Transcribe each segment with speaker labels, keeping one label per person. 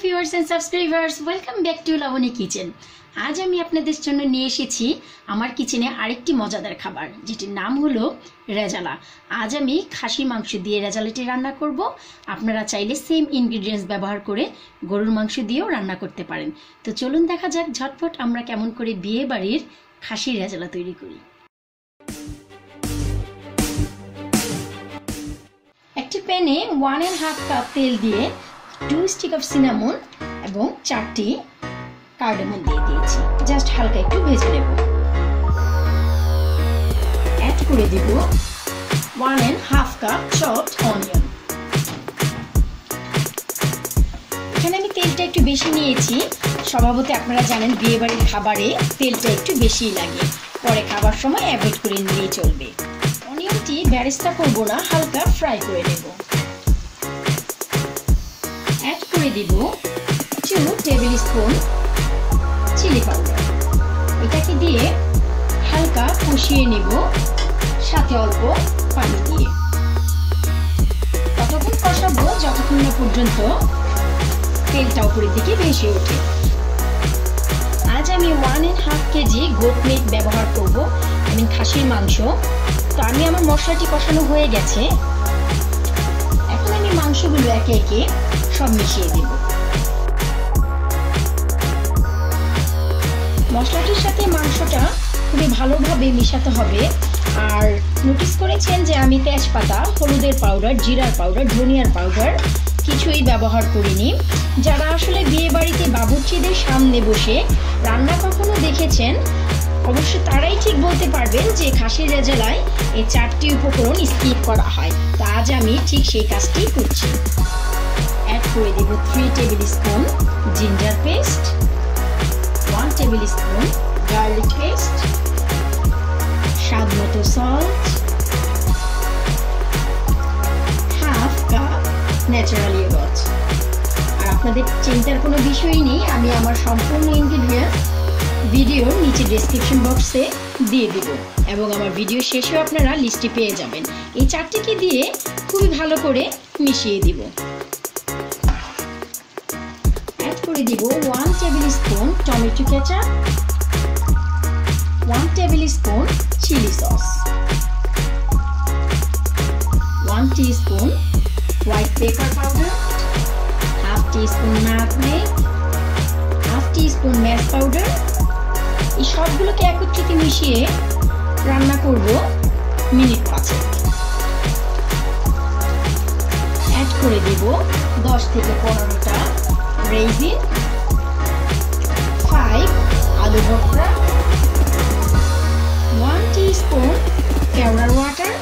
Speaker 1: Viewers and subscribers, welcome back to Labani kitchen. আজ আমি আপনাদের জন্য নিয়ে এসেছি আমার কিচেনে আরেকটি মজাদার খাবার, যেটির নাম হলো রেজালা। আজ আমি খাসির মাংস দিয়ে রেজালাটি রান্না করব। আপনারা চাইলে সেম ইনগ্রিডিয়েন্টস ব্যবহার করে গরুর মাংস দিয়েও রান্না করতে পারেন। তো চলুন দেখা যাক ঝটপট আমরা কেমন করে বিয়ে বাড়ির খাসির রেজালা তৈরি করি। একটি প্যানে 1.5 কাপ তেল দিয়ে 2 স্টিক অফ সিনামন এবং 4টি কার্ডামন দিয়ে দিয়েছি। জাস্ট হালকা একটু ভেজে নেব। অ্যাড করে দিব 1.5 কাপ চপড অনিয়ন। এখানে আমি তেলটা একটু বেশি নিয়েছি। স্বভাবতই আপনারা জানেন বিয়ে বাড়ির খাবারে তেলটা একটু বেশি লাগে, পরে খাবার সময় অ্যাভয়েড করে নিলেই চলবে। অনিয়নটি বেরেস্তা করব না, হালকা ফ্রাই করে নেব। অ্যাড করে দিব 2 টেবিল স্পুন চিলি পাউডার। এটাকে দিয়ে হালকা কষিয়ে নেব, সাথে অল্প পানি দিয়ে। ততক্ষণ কষাবো যতক্ষণ না পর্যন্ত তেলটা উপরের দিকে ভেসে ওঠে। আজ আমি 1.5 কেজি গোট মিট ব্যবহার করব, খাসির মাংস। তো আমার মশলাটি কষানো হয়ে গেছে। এখন আমি মাংসগুলো একে একে সব মিশিয়ে দেব। মশলাটির সাথে মাংসটা খুবই ভালোভাবে মিশাতে হবে। আর নোটিস করেছেন যে আমি তেজপাতা, হলুদের পাউডার, জিরার পাউডার, ধনিয়ার পাউডার কিছুই ব্যবহার করিনি। যারা আসলে বিয়ে বাড়িতে বাবুর্চিদের সামনে বসে রান্না কখনো দেখেছেন, অবশ্য তারাই ঠিক বলতে পারবেন যে খাসির রেজালায় এই 4টি উপকরণ স্কিপ করা হয়। তো আজ আমি ঠিক সেই কাজটি করছি। অ্যাড করে দেব 3 tablespoon ginger paste, 1 tablespoon garlic paste, স্বাদ মতো salt, half cup natural yogurt. আর আপনাদের চিন্তার কোনো বিষয়ই নেই, আমি আমার সম্পূর্ণ ইনগ্রিডিয়েন্টস ভিডিওর নিচে ডেসক্রিপশন বক্সে দিয়ে দেব এবং আমার ভিডিও শেষেও আপনারা লিস্টটি পেয়ে যাবেন। এই 4টিকে দিয়ে খুবই ভালো করে মিশিয়ে দিব। অ্যাড করে দিব 1 tablespoon tomato ketchup, 1 tablespoon chilli sauce, 1 teaspoon white pepper powder, half teaspoon nutmeg, half teaspoon mace powder. এই সবগুলোকে একত্রিত মিশিয়ে রান্না করব মিনিট 5। অ্যাড করে দেব 10 থেকে 15টা রেজিন, 5 আলু ভর্তা, 1 টিস্পুন কেওড়ার ওয়াটার।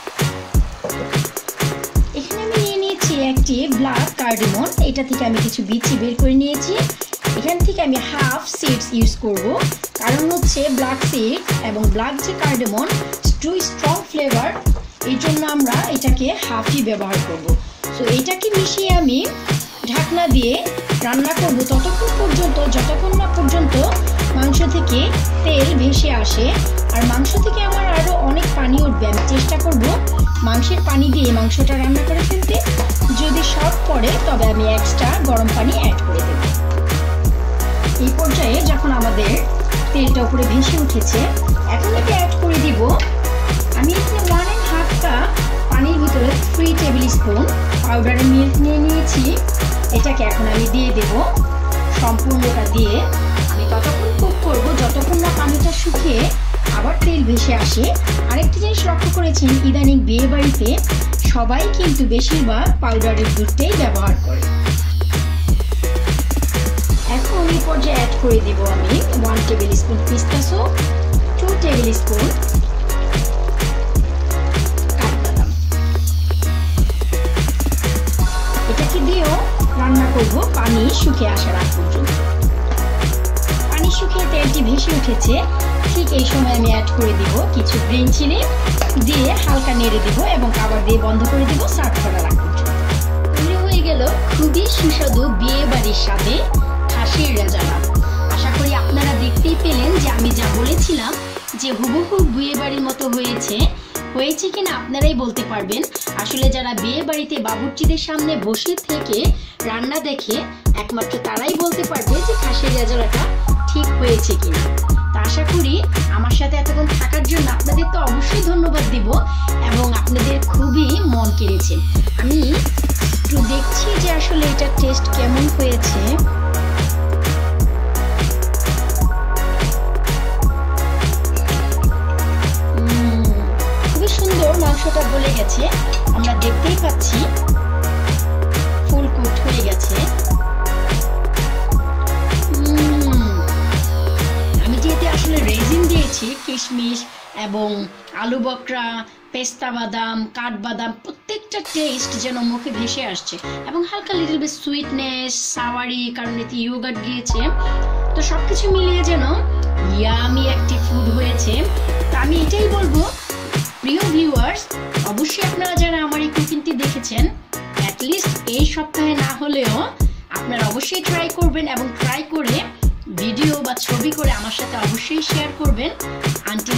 Speaker 1: এখানে আমি নিয়ে নিয়েছি একটি ব্ল্যাক কার্ডামন। এটা থেকে আমি কিছু বিচি বের করে নিয়েছি। এখান থেকে আমি হাফ সিডস ইউজ করব, কারণ হচ্ছে ব্ল্যাক সিড এবং ব্ল্যাক যে কার্ডামন টু স্ট্রং ফ্লেভার, এই জন্য আমরা এটাকে হাফই ব্যবহার করব। সো এটাকে মিশিয়ে আমি ঢাকনা দিয়ে রান্না করব ততক্ষণ পর্যন্ত যতক্ষণ না পর্যন্ত মাংস থেকে তেল ভেসে আসে। আর মাংস থেকে আমার আরও অনেক পানি উঠবে। আমি চেষ্টা করব মাংসের পানি দিয়ে মাংসটা রান্না করে ফেলতে। যদি শর্ট পড়ে তবে আমি এক্সট্রা গরম পানি অ্যাড করে দেব। এই পর্যায়ে যখন আমাদের তেলটা উপরে ভেসে উঠেছে, এখন এতে অ্যাড করে দিব আমি এখানে 1.5 কাপ পানির ভিতরে 3 টেবিল স্পুন পাউডারের মিল্ক নিয়ে নিয়েছি। এটাকে এখন আমি দিয়ে দেব। সম্পূর্ণটা দিয়ে আমি ততক্ষণ কুক করব যতক্ষণ না পানিটা শুকিয়ে আবার তেল ভেসে আসে। আরেকটি জিনিস লক্ষ্য করেছেন, ইদানিং বিয়ে বাড়িতে সবাই কিন্তু বেশিরভাগ পাউডারের দুধটাই ব্যবহার করে। এখন এই পর্যায়ে অ্যাড করে দেব আমি 1 টেবিল স্পুন পিস্তা সস, 2 টেবিল স্পুন কাঠবাদাম। এটাকে দিয়েও রান্না করব পানি শুকিয়ে আসার আগ পর্যন্ত। পানি শুকিয়ে তেলটি ভেসে উঠেছে, ঠিক এই সময় আমি অ্যাড করে দিব কিছু গ্রিন চিলি, দিয়ে হালকা নেড়ে দেব এবং খাবার দিয়ে বন্ধ করে দেব সার্ভ করার আগ পর্যন্ত। তৈরি হয়ে গেল খুবই সুস্বাদু বিয়ে বাড়ির স্বাদে খাসির রেজালা। আশা করি আপনারা দেখতেই পেলেন যে আমি যা বলেছিলাম যে হুবহু বিয়ে বাড়ির মতো হয়েছে। হয়েছে কিনা আপনারাই বলতে পারবেন। আসলে যারা বিয়ে বাড়িতে বাবুর্চিদের সামনে বসে থেকে রান্না দেখে একমাত্র তারাই বলতে পারবে যে খাসির রেজালাটা ঠিক হয়েছে কিনা। তা আশা করি আমার সাথে এতক্ষণ থাকার জন্য আপনাদের তো অবশ্যই ধন্যবাদ দিব এবং আপনাদের খুবই মন কেড়েছে। আমি একটু দেখছি যে আসলে এটা টেস্ট কেমন হয়েছে। খুবই সুন্দর, মাংসটা গলে গেছে, আমরা দেখতেই পাচ্ছি ফুল কুক হয়ে গেছে। আমি যেহেতু আসলে রেজিন দিয়েছি, কিশমিশ এবং আলু বকরা, পেস্তা বাদাম, কাঠবাদাম, প্রত্যেকটা টেস্ট যেন মুখে ভেসে আসছে এবং হালকা লিটল বিট সুইটনেস, সাওয়ারি, কারণ এতে ইয়োগার্ট দিয়েছে। তো সবকিছু মিলিয়ে যেন ইয়ামি একটি ফুড হয়েছে। তো আমি এটাই বলবো প্রিয় ভিউয়ার্স, অবশ্যই আপনারা যারা আমার এই কুকিংটি দেখেছেন অ্যাটলিস্ট এই সপ্তাহে না হলেও আপনারা অবশ্যই ট্রাই করবেন এবং ট্রাই করে ভিডিও বা ছবি করে আমার সাথে অবশ্যই শেয়ার করবেন। আনটিল